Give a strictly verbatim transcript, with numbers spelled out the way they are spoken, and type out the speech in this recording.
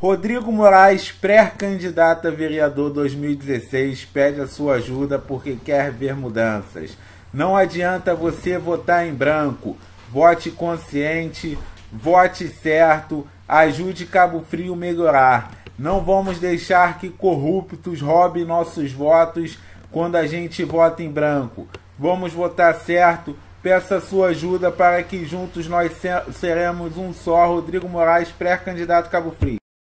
Rodrigo Moraes, pré-candidato a vereador dois mil e dezesseis, pede a sua ajuda porque quer ver mudanças. Não adianta você votar em branco. Vote consciente, vote certo, ajude Cabo Frio melhorar. Não vamos deixar que corruptos roubem nossos votos quando a gente vota em branco. Vamos votar certo. Peça sua ajuda para que juntos nós seremos um só. Rodrigo Moraes, pré-candidato Cabo Frio.